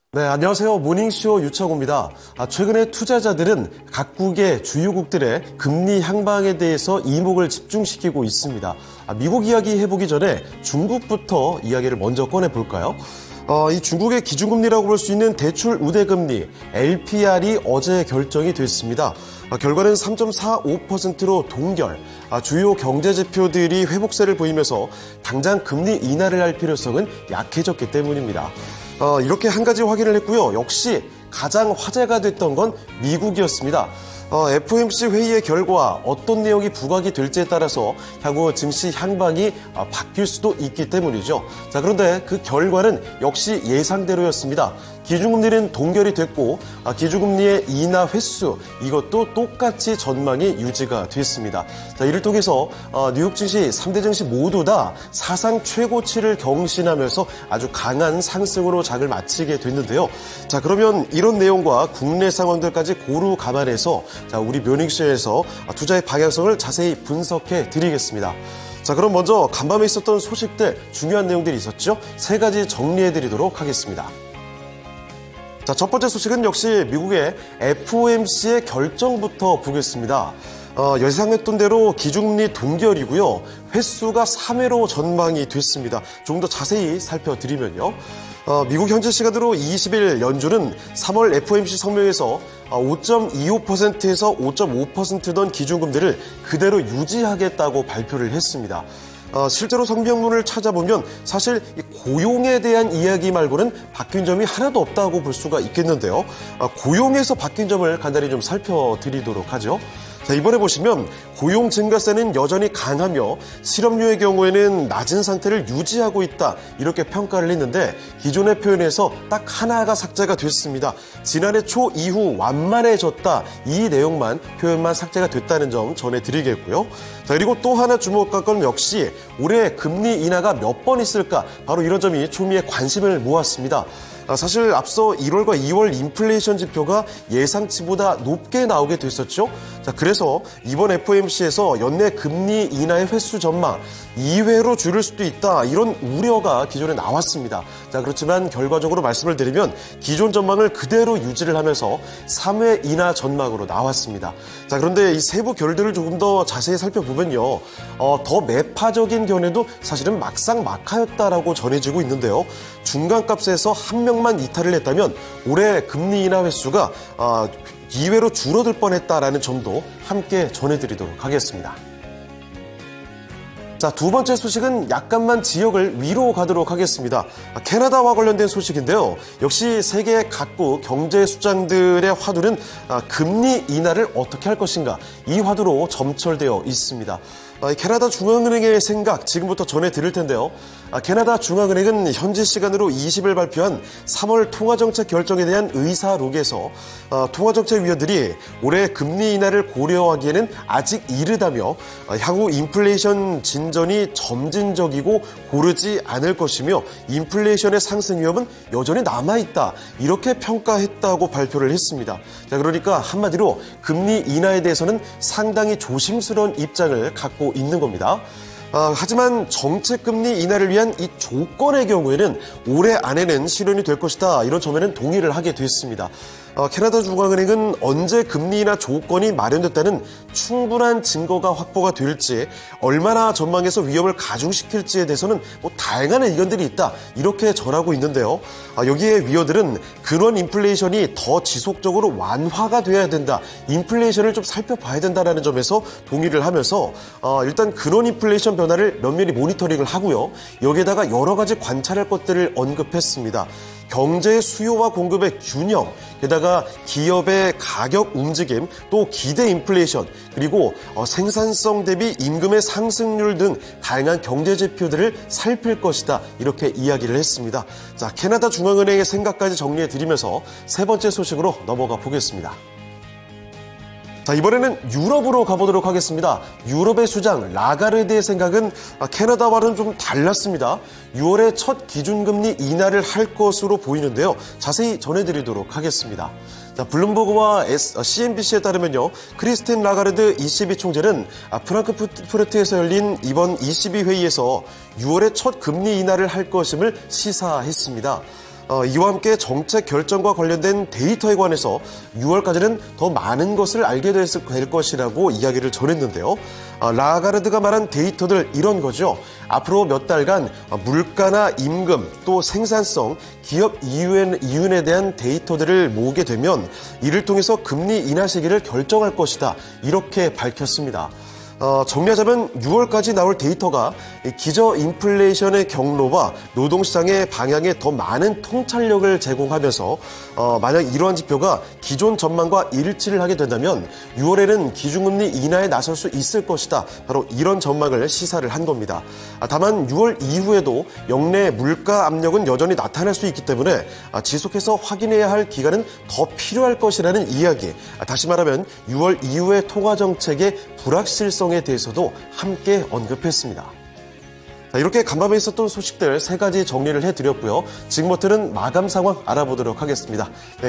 네, 안녕하세요. 모닝쇼 유창호입니다. 최근에 투자자들은 각국의 주요국들의 금리 향방에 대해서 이목을 집중시키고 있습니다. 미국 이야기 해보기 전에 중국부터 이야기를 먼저 꺼내볼까요? 이 중국의 기준금리라고 볼 수 있는 대출 우대금리 LPR이 어제 결정이 됐습니다. 결과는 3.45%로 동결. 주요 경제지표들이 회복세를 보이면서 당장 금리 인하를 할 필요성은 약해졌기 때문입니다. 이렇게 한 가지 확인을 했고요. 역시 가장 화제가 됐던 건 미국이었습니다. FOMC 회의의 결과 어떤 내용이 부각이 될지에 따라서 향후 증시 향방이 바뀔 수도 있기 때문이죠. 자, 그런데 그 결과는 역시 예상대로였습니다. 기준금리는 동결이 됐고 기준금리의 인하 횟수 이것도 똑같이 전망이 유지가 됐습니다. 자, 이를 통해서 뉴욕 증시 3대 증시 모두 다 사상 최고치를 경신하면서 아주 강한 상승으로 장을 마치게 됐는데요. 자, 그러면 이런 내용과 국내 상황들까지 고루 감안해서 자, 우리 모닝쇼에서 투자의 방향성을 자세히 분석해 드리겠습니다. 자, 그럼 먼저 간밤에 있었던 소식들 중요한 내용들이 있었죠. 세 가지 정리해 드리도록 하겠습니다. 자, 첫 번째 소식은 역시 미국의 FOMC의 결정부터 보겠습니다. 예상했던 대로 기준금리 동결이고요. 횟수가 3회로 전망이 됐습니다. 조금 더 자세히 살펴드리면요. 미국 현지 시간으로 20일 연준은 3월 FOMC 성명에서 5.25%에서 5.5%던 기준금리를 그대로 유지하겠다고 발표를 했습니다. 실제로 성명문을 찾아보면 사실 고용에 대한 이야기 말고는 바뀐 점이 하나도 없다고 볼 수가 있겠는데요. 고용에서 바뀐 점을 간단히 좀 살펴드리도록 하죠. 자, 이번에 보시면 고용 증가세는 여전히 강하며 실업률의 경우에는 낮은 상태를 유지하고 있다 이렇게 평가를 했는데 기존의 표현에서 딱 하나가 삭제가 됐습니다. 지난해 초 이후 완만해졌다 이 내용만 표현만 삭제가 됐다는 점 전해드리겠고요. 자, 그리고 또 하나 주목할 건 역시 올해 금리 인하가 몇 번 있을까 바로 이런 점이 초미의 관심을 모았습니다. 사실 앞서 1월과 2월 인플레이션 지표가 예상치보다 높게 나오게 됐었죠. 자, 그래서 이번 FOMC에서 연내 금리 인하의 횟수 전망 2회로 줄일 수도 있다 이런 우려가 기존에 나왔습니다. 자, 그렇지만 결과적으로 말씀을 드리면 기존 전망을 그대로 유지를 하면서 3회 인하 전망으로 나왔습니다. 자, 그런데 이 세부 결들을 조금 더 자세히 살펴보면요. 더 매파적인 견해도 사실은 막상막하였다라고 전해지고 있는데요. 중간값에서 한 명만 이탈을 했다면 올해 금리 인하 횟수가 2회로 줄어들 뻔했다라는 점도 함께 전해드리도록 하겠습니다. 자, 두 번째 소식은 약간만 지역을 위로 가도록 하겠습니다. 캐나다와 관련된 소식인데요. 역시 세계 각국 경제 수장들의 화두는 금리 인하를 어떻게 할 것인가 이 화두로 점철되어 있습니다. 캐나다 중앙은행의 생각 지금부터 전해드릴 텐데요. 캐나다 중앙은행은 현지 시간으로 20일 발표한 3월 통화정책 결정에 대한 의사록에서 통화정책위원들이 올해 금리 인하를 고려하기에는 아직 이르다며 향후 인플레이션 진전이 점진적이고 고르지 않을 것이며 인플레이션의 상승 위험은 여전히 남아있다 이렇게 평가했다고 발표를 했습니다. 자, 그러니까 한마디로 금리 인하에 대해서는 상당히 조심스러운 입장을 갖고 있는 겁니다. 하지만 정책금리 인하를 위한 이 조건의 경우에는 올해 안에는 실현이 될 것이다 이런 점에는 동의를 하게 됐습니다. 캐나다 중앙은행은 언제 금리 인하 조건이 마련됐다는 충분한 증거가 확보가 될지 얼마나 전망에서 위험을 가중시킬지에 대해서는 다양한 의견들이 있다 이렇게 전하고 있는데요. 여기에 위원들은 근원 인플레이션이 더 지속적으로 완화가 돼야 된다. 인플레이션을 좀 살펴봐야 된다는 점에서 동의를 하면서 일단 근원 인플레이션 변화를 면밀히 모니터링을 하고요. 여기에다가 여러 가지 관찰할 것들을 언급했습니다. 경제의 수요와 공급의 균형, 게다가 기업의 가격 움직임, 또 기대 인플레이션, 그리고 생산성 대비 임금의 상승률 등 다양한 경제 지표들을 살필 것이다. 이렇게 이야기를 했습니다. 자, 캐나다 중앙은행의 생각까지 정리해드리면서 세 번째 소식으로 넘어가 보겠습니다. 자, 이번에는 유럽으로 가보도록 하겠습니다. 유럽의 수장 라가르드의 생각은 캐나다와는 좀 달랐습니다. 6월에 첫 기준금리 인하를 할 것으로 보이는데요. 자세히 전해드리도록 하겠습니다. 자, 블룸버그와 CNBC에 따르면요. 크리스틴 라가르드 ECB 총재는 프랑크푸르트에서 열린 이번 ECB 회의에서 6월에 첫 금리 인하를 할 것임을 시사했습니다. 이와 함께 정책 결정과 관련된 데이터에 관해서 6월까지는 더 많은 것을 알게 될 것이라고 이야기를 전했는데요. 라가르드가 말한 데이터들 이런 거죠. 앞으로 몇 달간 물가나 임금 또 생산성, 기업 이윤에 대한 데이터들을 모으게 되면 이를 통해서 금리 인하 시기를 결정할 것이다. 이렇게 밝혔습니다. 정리하자면 6월까지 나올 데이터가 기저 인플레이션의 경로와 노동시장의 방향에 더 많은 통찰력을 제공하면서 만약 이러한 지표가 기존 전망과 일치를 하게 된다면 6월에는 기준금리 인하에 나설 수 있을 것이다. 바로 이런 전망을 시사를 한 겁니다. 다만 6월 이후에도 역내 물가 압력은 여전히 나타날 수 있기 때문에 지속해서 확인해야 할 기간은 더 필요할 것이라는 이야기. 다시 말하면 6월 이후의 통화정책의 불확실성에 대해서도 함께 언급했습니다. 이렇게 간밤에 있었던 소식들 3가지 정리를 해드렸고요. 지금부터는 마감 상황 알아보도록 하겠습니다.